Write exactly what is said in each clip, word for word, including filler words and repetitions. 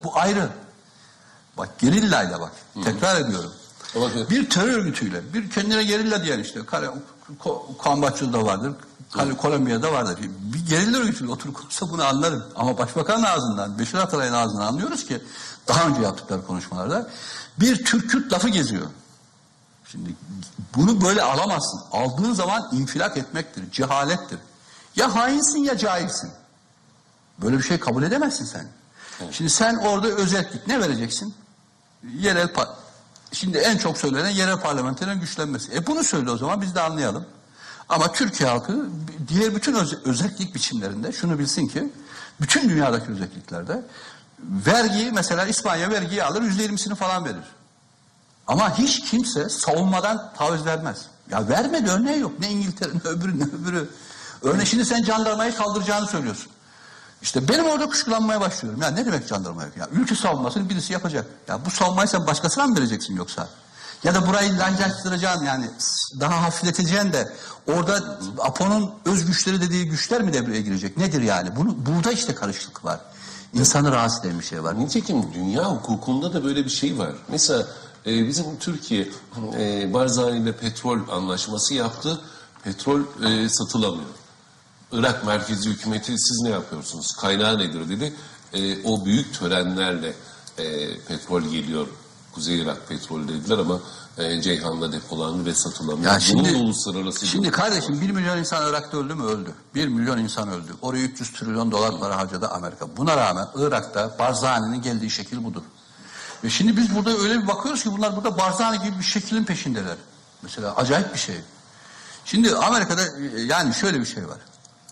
Bu ayrı. Bak gerillayla bak. Hı. Tekrar ediyorum. Evet. Bir terör örgütüyle, bir kendine gerilla diyen işte, Kamboçya'da da vardır, evet. Kolombiya'da vardır. Bir gerilla örgütüyle oturup konuşsa bunu anlarım. Ama başbakanın ağzından, Beşir Atalay'ın ağzından anlıyoruz ki, daha önce yaptıkları konuşmalarda, bir Türk-Kürt lafı geziyor. Şimdi bunu böyle alamazsın. Aldığın zaman infilak etmektir, cehalettir. Ya hainsin ya cahilsin. Böyle bir şey kabul edemezsin sen. Evet. Şimdi sen orada özellik ne vereceksin? Yerel par Şimdi en çok söylenen yerel parlamenterin güçlenmesi. E bunu söyle o zaman biz de anlayalım. Ama Türkiye halkı diğer bütün öz özellik biçimlerinde şunu bilsin ki bütün dünyadaki özelliklerde vergiyi mesela İspanya vergiyi alır yüzde yirmisini falan verir. Ama hiç kimse savunmadan taviz vermez. Ya vermedi örneği yok. Ne İngiltere'nin öbürü ne öbürü. Örneğin şimdi sen jandarmayı kaldıracağını söylüyorsun. İşte benim orada kuşkulanmaya başlıyorum. Ya ne demek jandarma yok? Ya ülke savunmasını birisi yapacak. Ya bu savunmayı sen başkasına mı vereceksin yoksa? Ya da burayı lancashtıracaksın yani daha hafifleteceksin de orada Apo'nun öz güçleri dediği güçler mi devreye girecek? Nedir yani? Bunu, burada işte karışıklık var. İnsanı rahatsız eden bir şey var. Nitekim dünya hukukunda da böyle bir şey var. Mesela e, bizim Türkiye e, Barzani ile petrol anlaşması yaptı. Petrol e, satılamıyor. Irak merkezi hükümeti siz ne yapıyorsunuz? Kaynağı nedir dedi. E, o büyük törenlerle e, petrol geliyor. Kuzey Irak petrolü dediler ama e, Ceyhan'da depolandı ve satılamıyor. Ya şimdi, Bunun uluslararası... Şimdi kardeşim bir milyon insan Irak'ta öldü mü? Öldü. Bir milyon insan öldü. Oraya üç yüz trilyon dolar para harcadı Amerika. Buna rağmen Irak'ta Barzani'nin geldiği şekil budur. Ve şimdi biz burada öyle bir bakıyoruz ki bunlar burada Barzani gibi bir şeklin peşindeler. Mesela acayip bir şey. Şimdi Amerika'da yani şöyle bir şey var.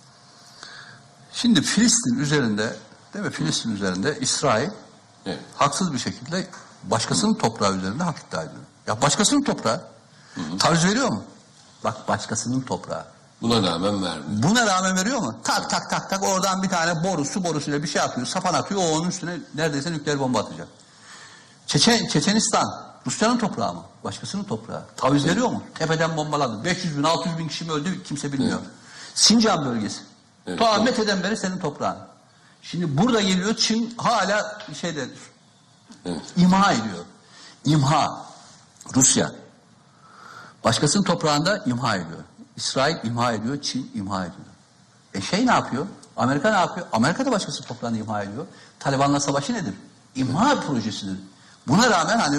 Şimdi Filistin üzerinde, değil mi? Filistin üzerinde İsrail evet. haksız bir şekilde başkasının toprağı üzerinde hak iddia ediyor. Ya başkasının toprağı. Hı hı. Taviz veriyor mu? Bak başkasının toprağı. Buna rağmen vermiyor. Buna rağmen veriyor mu? Tak tak tak tak oradan bir tane borusu borusuyla bir şey atıyor. Sapan atıyor. O onun üstüne neredeyse nükleer bomba atacak. Çeçen, Çeçenistan. Rusya'nın toprağı mı? Başkasının toprağı. Taviz evet. veriyor mu? Tepeden bombaladı. beş yüz bin altı yüz bin kişi mi öldü? Kimse bilmiyor. Evet. Sincan bölgesi. Evet, ta Mete'den beri senin toprağın. Şimdi burada geliyor Çin hala şeyde evet. imha ediyor. İmha. Rusya. Başkasının toprağında imha ediyor. İsrail imha ediyor. Çin imha ediyor. E şey ne yapıyor? Amerika ne yapıyor? Amerika da başkasının toprağını imha ediyor. Taliban'la savaşı nedir? İmha evet. projesidir. Buna rağmen hani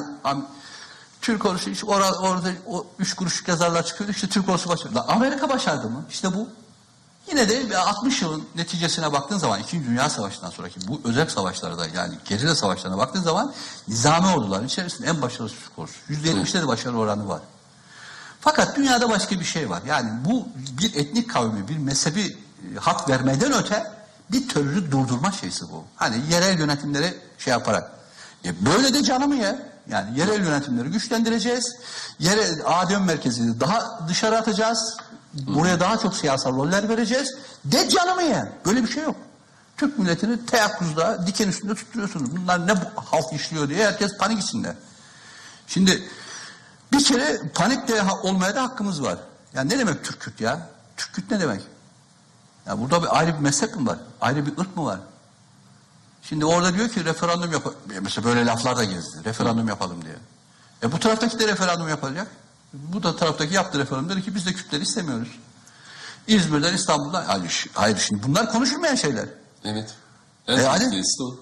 Türk ordusu işte orada, orada o üç kuruşluk yazarlar çıkıyordu. İşte Türk ordusu başardı. Amerika başardı mı? İşte bu. Yine de altmış yılın neticesine baktığın zaman İkinci Dünya Savaşı'ndan sonraki bu özel savaşlarda yani gerilla savaşlarına baktığın zaman nizami orduların içerisinde en başarılı Türk ordusu. yüzde yetmişte de başarı oranı var. Fakat dünyada başka bir şey var. Yani bu bir etnik kavmi, bir mezhebi hak vermeden öte bir terörü durdurma şeysi bu. Hani yerel yönetimleri şey yaparak. E böyle de canımı ye. Yani yerel yönetimleri güçlendireceğiz. Yerel adem merkezini daha dışarı atacağız. Buraya daha çok siyasal roller vereceğiz. De canımı ye. Böyle bir şey yok. Türk milletini teyakkuzda, diken üstünde tutturuyorsunuz. Bunlar ne halt işliyor diye herkes panik içinde. Şimdi bir kere panikte olmaya da hakkımız var. Yani ne demek Türk-Kürt ya? Türk-Kürt ne demek? Ya burada bir ayrı bir mezhep mi var? Ayrı bir ırk mı var? Şimdi orada diyor ki referandum yapalım. Mesela böyle laflar da gezdi. Referandum yapalım diye. E bu taraftaki de referandum yapacak. Bu da taraftaki yaptı referandum. Dedi ki biz de Kürtleri istemiyoruz. İzmir'den, İstanbul'dan. Hayır, hayır şimdi bunlar konuşulmayan şeyler. Evet. E hadi.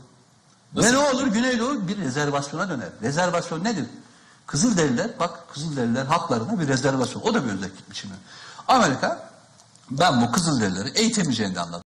Ve ne olur Güneydoğu bir rezervasyona döner. Rezervasyon nedir? Kızılderililer, bak Kızılderililer haklarına bir rezervasyon. O da bir özellik biçimi. Amerika ben bu Kızılderilileri eğitemeyeceğini anladım.